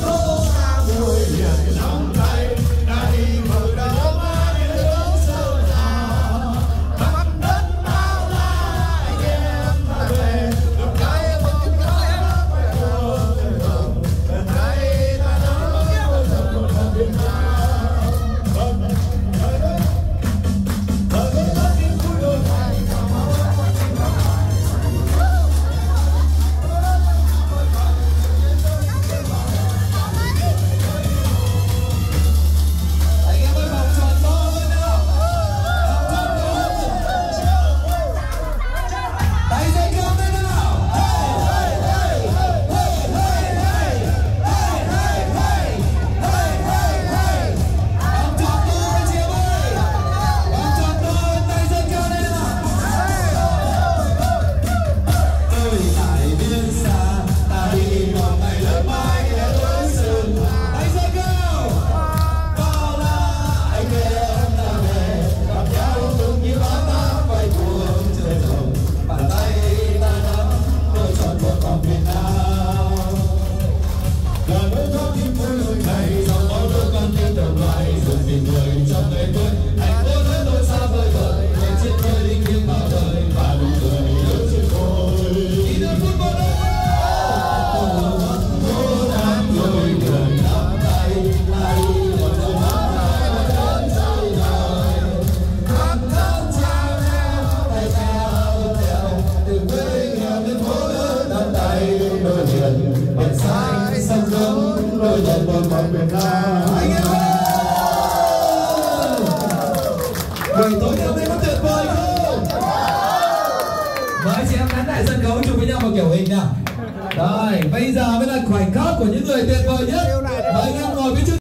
Buổi tối ngày hôm nay có tuyệt vời không? Mời chị em nán lại sân khấu chụp với nhau một kiểu hình nào. Rồi, bây giờ mới là khoảnh khắc của những người tuyệt vời nhất. Mời anh em ngồi phía trước.